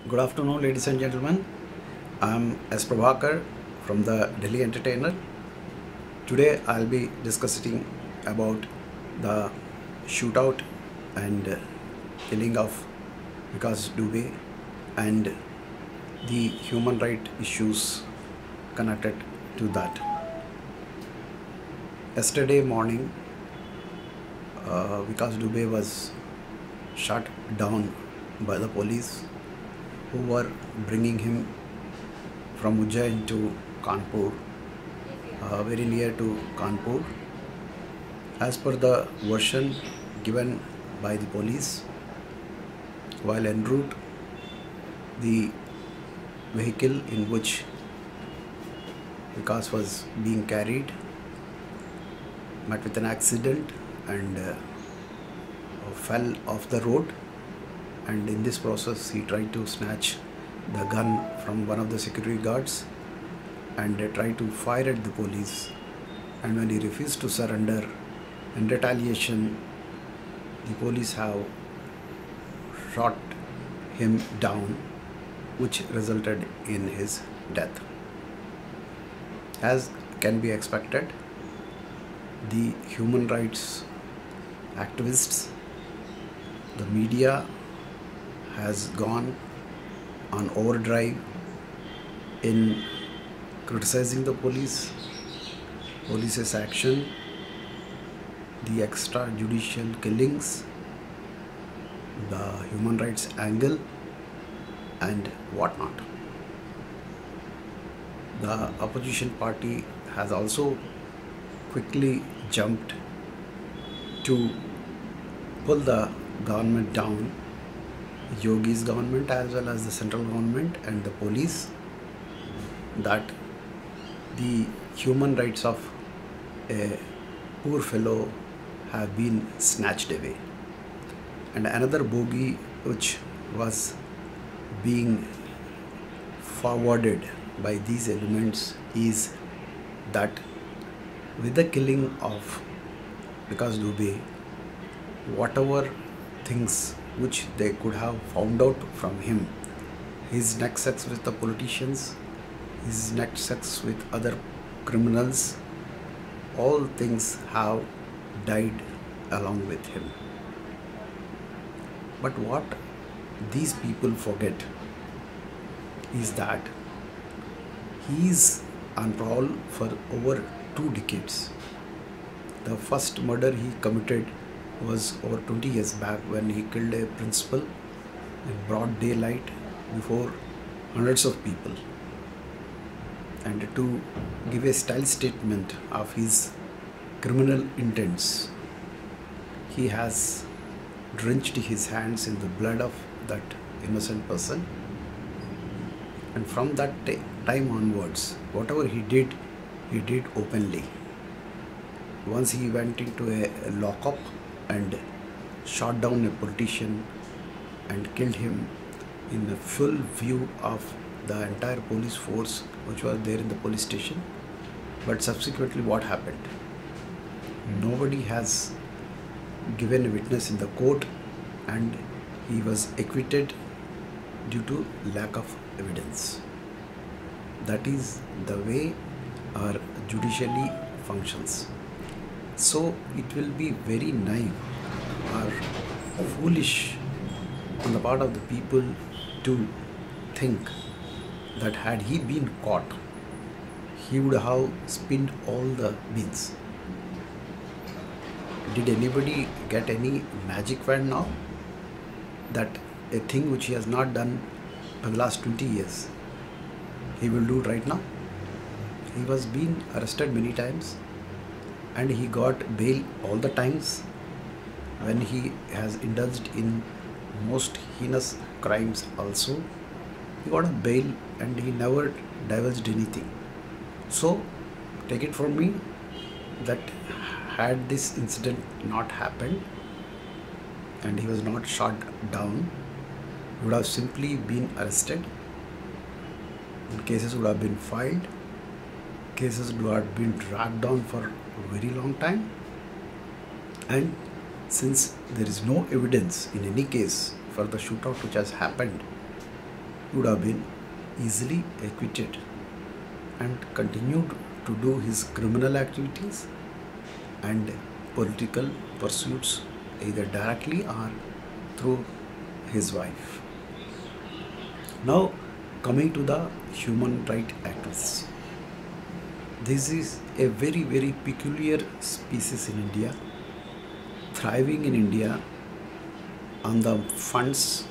Good afternoon, ladies and gentlemen. I'm S. Prabhakar from the Delhi Entertainer. Today I'll be discussing about the shootout and killing of Vikas Dubey and the human rights issues connected to that. Yesterday morning, Vikas Dubey was shot down by the police who were bringing him from Ujjain to Kanpur, very near to Kanpur. As per the version given by the police, while en route, the vehicle in which Vikas was being carried met with an accident and fell off the road, and in this process he tried to snatch the gun from one of the security guards and tried to fire at the police, and when he refused to surrender, in retaliation the police have shot him down, which resulted in his death. As can be expected, the human rights activists, the media has gone on overdrive in criticizing the police's action, the extrajudicial killings, the human rights angle and whatnot. The opposition party has also quickly jumped to pull the government down, Yogi's government as well as the central government and the police, that the human rights of a poor fellow have been snatched away. And another bogey which was being forwarded by these elements is that with the killing of Vikas Dubey, whatever things which they could have found out from him, his nexus with the politicians, his nexus with other criminals, all things have died along with him. But what these people forget is that he is on parole for over 2 decades. The first murder he committed was over 20 years back when he killed a principal in broad daylight before hundreds of people. And to give a style statement of his criminal intents, he has drenched his hands in the blood of that innocent person, and from that time onwards, whatever he did openly. Once he went into a lockup and shot down a politician and killed him in the full view of the entire police force which was there in the police station. But subsequently what happened? Nobody has given a witness in the court and he was acquitted due to lack of evidence. That is the way our judiciary functions. So it will be very naive or foolish on the part of the people to think that had he been caught, he would have spinned all the beans. Did anybody get any magic wand now? That a thing which he has not done for the last 20 years, he will do right now? He was being arrested many times and he got bail all the times when he has indulged in most heinous crimes also. He got a bail and he never divulged anything. So take it from me that had this incident not happened and he was not shot down, he would have simply been arrested and cases would have been filed. Cases would have been dragged on for a very long time, and since there is no evidence in any case for the shootout which has happened, would have been easily acquitted and continued to do his criminal activities and political pursuits either directly or through his wife. Now, coming to the human rights activists. This is a very, very peculiar species in India, thriving in India on the funds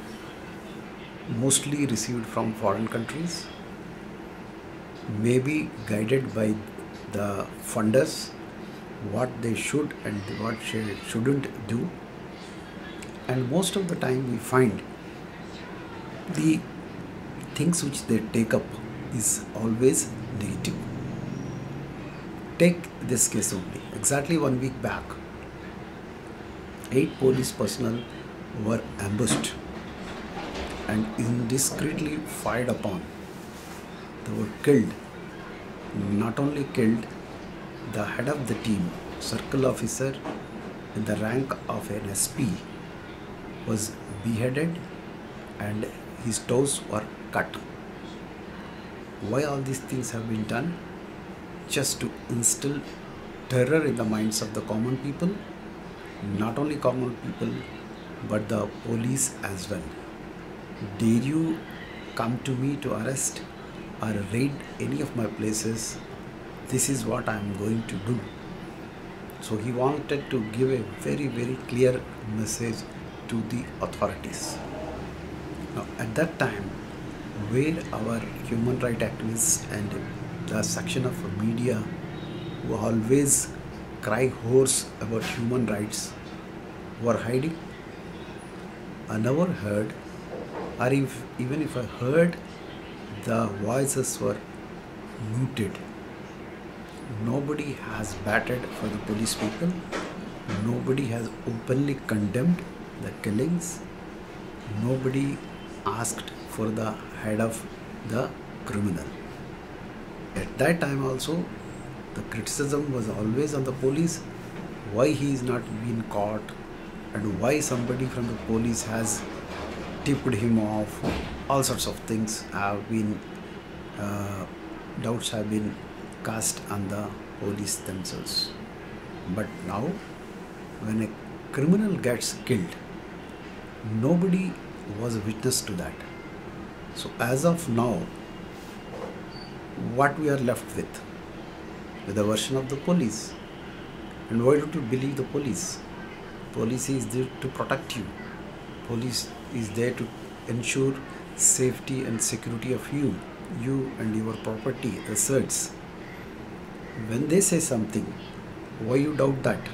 mostly received from foreign countries, maybe guided by the funders what they should and what they shouldn't do. And most of the time we find the things which they take up is always negative. Take this case only. Exactly 1 week back, 8 police personnel were ambushed and indiscreetly fired upon. They were killed. Not only killed, the head of the team, circle officer in the rank of an SP, was beheaded and his toes were cut. Why all these things have been done? Just to instill terror in the minds of the common people, not only common people but the police as well. Dare you come to me to arrest or raid any of my places? This is what I am going to do. So he wanted to give a very, very clear message to the authorities. Now at that time, where our human rights activists and the section of media who always cry hoarse about human rights were hiding? I never heard, or even if I heard, the voices were muted. Nobody has batted for the police people. Nobody has openly condemned the killings. Nobody asked for the head of the criminal. At that time also, the criticism was always on the police, why he is not being caught and why somebody from the police has tipped him off. All sorts of things have been, doubts have been cast on the police themselves. But now, when a criminal gets killed, nobody was a witness to that. So as of now, what we are left with a version of the police. And why don't you believe the police? Police is there to protect you. Police is there to ensure safety and security of you and your property, assets. When they say something, why you doubt that?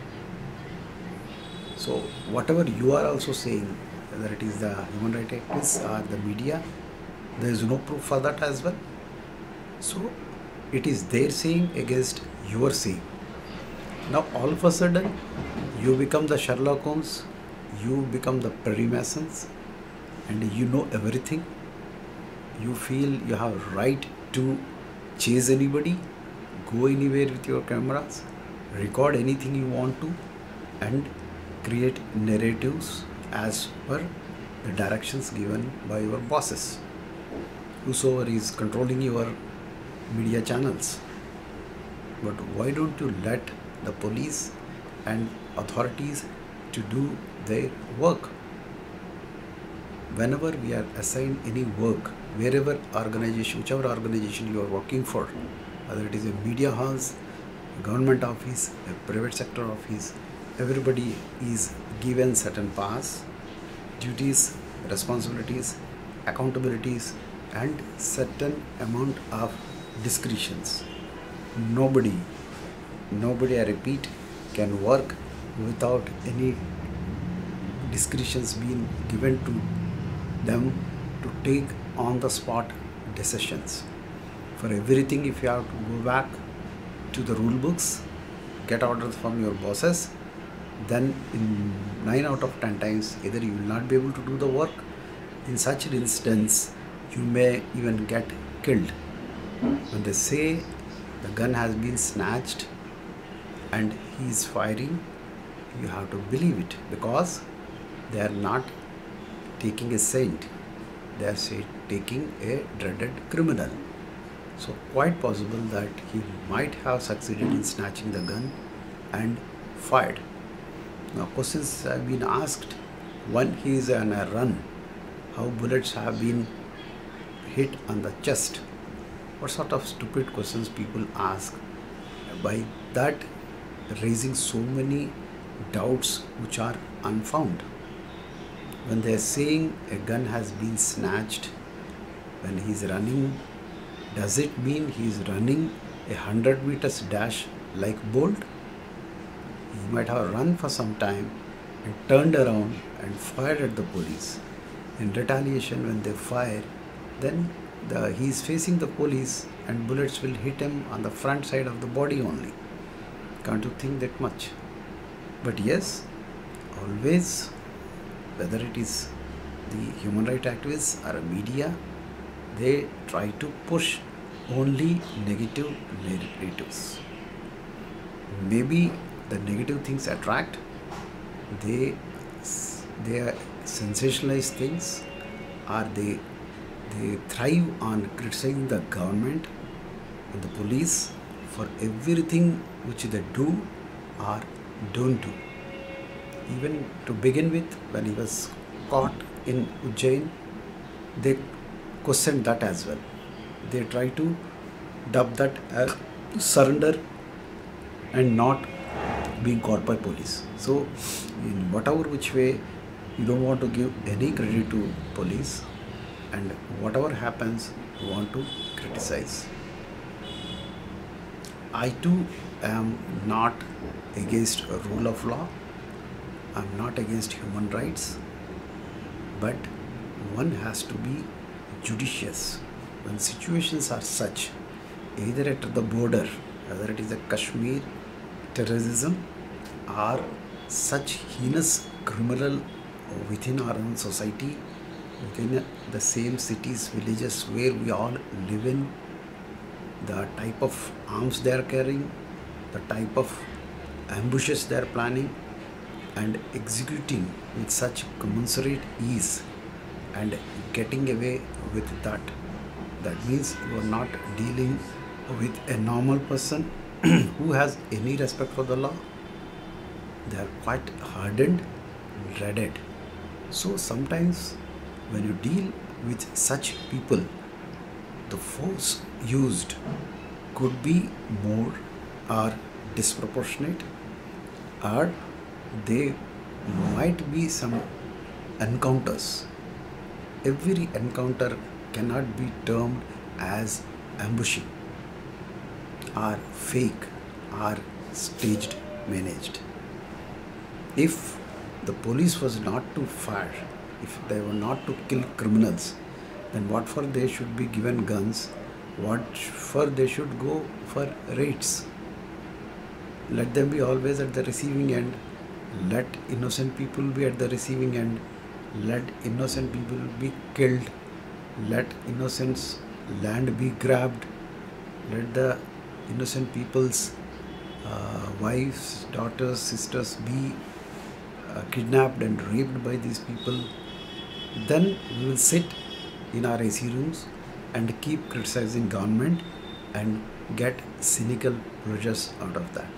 So whatever you are also saying, whether it is the human rights activists or the media, there is no proof for that as well. So it is their saying against your saying. Now all of a sudden you become the Sherlock Holmes, you become the Perry Masons, and you know everything. You feel you have right to chase anybody, go anywhere with your cameras, record anything you want to, and create narratives as per the directions given by your bosses, whosoever is controlling your media channels. But why don't you let the police and authorities to do their work? Whenever we are assigned any work, wherever organization, whichever organization you are working for, whether it is a media house, a government office, a private sector office, everybody is given certain powers, duties, responsibilities, accountabilities, and certain amount of discretions. Nobody, I repeat, can work without any discretions being given to them to take on the spot decisions. For everything, if you have to go back to the rule books, get orders from your bosses, then in 9 out of 10 times either you will not be able to do the work. In such an instance, you may even get killed. When they say the gun has been snatched and he is firing, you have to believe it, because they are not taking a saint. they are taking a dreaded criminal. So quite possible that he might have succeeded in snatching the gun and fired. Now questions have been asked when he is on a run, how bullets have been hit on the chest. What sort of stupid questions people ask, by that raising so many doubts which are unfounded. When they are saying a gun has been snatched when he is running, does it mean he is running 100 meters dash like Bolt? He might have run for some time and turned around and fired at the police. In retaliation, when they fire, then he is facing the police and bullets will hit him on the front side of the body only. Can't you think that much? But yes, always, whether it is the human rights activists or media, they try to push only negative narratives. Maybe the negative things attract, they sensationalize things, or they thrive on criticizing the government and the police for everything which they do or don't do. Even to begin with, when he was caught in Ujjain, they questioned that as well. They try to dub that as surrender and not being caught by police. So in whatever which way, you don't want to give any credit to police, and whatever happens, you want to criticize. I too am not against a rule of law. I'm not against human rights, but one has to be judicious when situations are such, either at the border, whether it is a Kashmir terrorism or such heinous criminal within our own society, within the same cities, villages where we all live in, the type of arms they are carrying, the type of ambushes they are planning and executing with such commensurate ease and getting away with that. That means you are not dealing with a normal person who has any respect for the law. They are quite hardened, dreaded. So sometimes when you deal with such people, the force used could be more or disproportionate, or there might be some encounters. Every encounter cannot be termed as ambushing or fake or staged, managed. If the police was not to fire, if they were not to kill criminals, then what for they should be given guns? What for they should go for raids? Let them be always at the receiving end. Let innocent people be at the receiving end. Let innocent people be killed. Let innocents' land be grabbed. Let the innocent people's wives, daughters, sisters be kidnapped and raped by these people. Then we will sit in our AC rooms and keep criticizing government and get cynical pleasures out of that.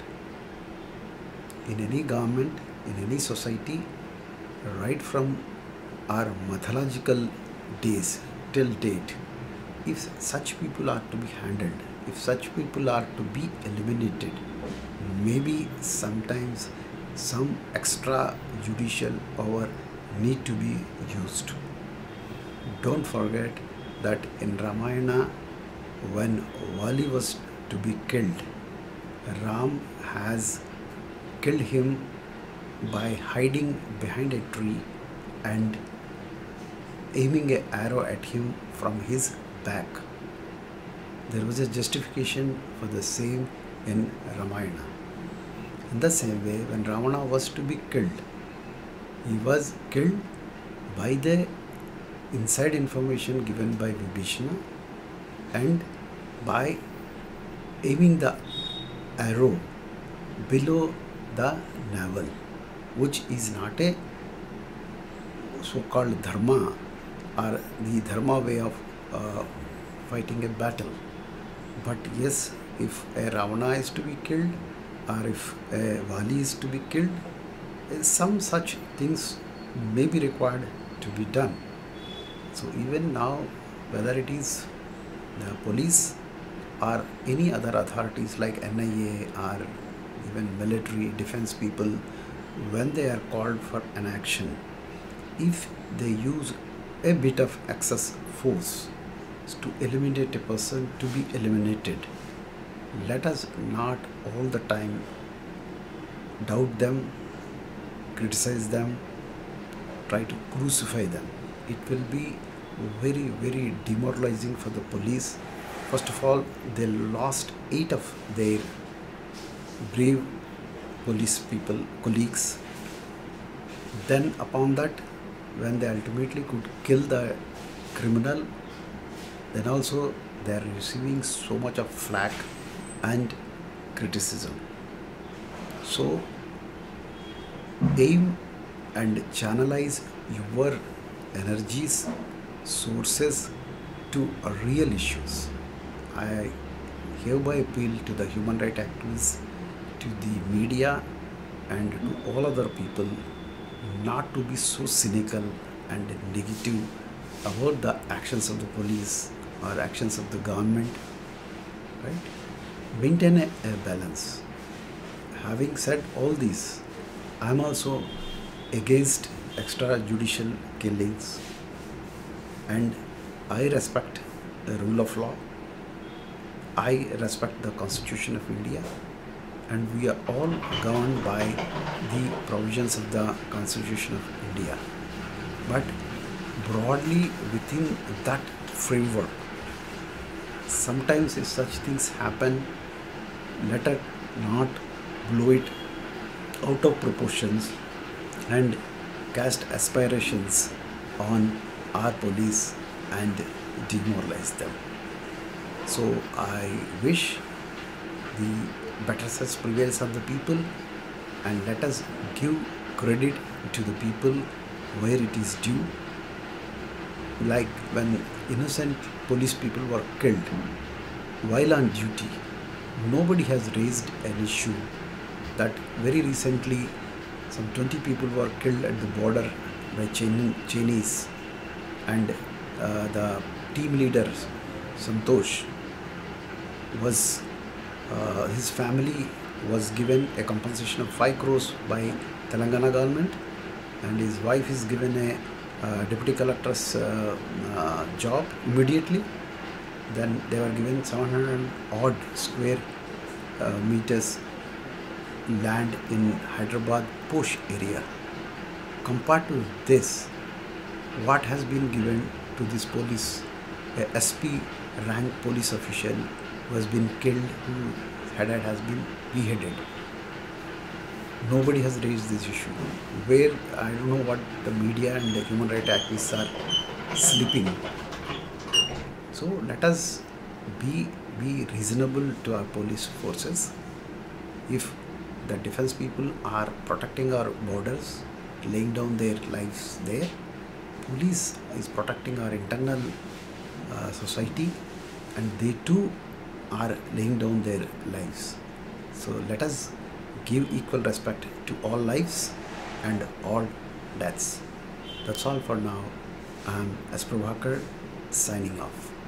In any government, in any society, right from our mythological days till date, if such people are to be handled, if such people are to be eliminated, maybe sometimes some extra judicial power need to be used. Don't forget that in Ramayana, when Vali was to be killed, Ram has killed him by hiding behind a tree and aiming an arrow at him from his back. There was a justification for the same in Ramayana. In the same way, when Ravana was to be killed, he was killed by the inside information given by Vibhishana and by aiming the arrow below the navel, which is not a so-called dharma or the dharma way of fighting a battle. But yes, if a Ravana is to be killed, or if a Vali is to be killed, some such things may be required to be done. So even now, whether it is the police or any other authorities like NIA or even military defense people, when they are called for an action, if they use a bit of excess force to eliminate a person to be eliminated, let us not all the time doubt them, criticize them, try to crucify them. It will be very, very demoralizing for the police. First of all, they lost 8 of their brave police people, colleagues. Then upon that, when they ultimately could kill the criminal, then also they are receiving so much of flack and criticism. So aim and channelize your energies, sources to real issues. I hereby appeal to the human rights activists, to the media, and to all other people not to be so cynical and negative about the actions of the police or actions of the government, right? Maintain a balance. Having said all this, I am also against extrajudicial killings, and I respect the rule of law. I respect the Constitution of India, and we are all governed by the provisions of the Constitution of India. But broadly within that framework, sometimes if such things happen, let us not blow it out of proportions and cast aspirations on our police and demoralize them. So I wish the better sense prevails on the people, and let us give credit to the people where it is due. Like when innocent police people were killed while on duty, nobody has raised an issue that very recently some 20 people were killed at the border by Chinese, and the team leader Santosh was his family was given a compensation of 5 crores by Telangana government, and his wife is given a deputy collector's job immediately. Then they were given 700 odd square meters land in Hyderabad Posh area. Compared to this, what has been given to this police, a SP rank police official who has been killed, whose head has been beheaded. Nobody has raised this issue. Where, I don't know what the media and the human rights activists are sleeping. So let us be reasonable to our police forces. If the defense people are protecting our borders, laying down their lives there, police is protecting our internal society, and they too are laying down their lives. So let us give equal respect to all lives and all deaths. That's all for now. I am S. Prabhakar signing off.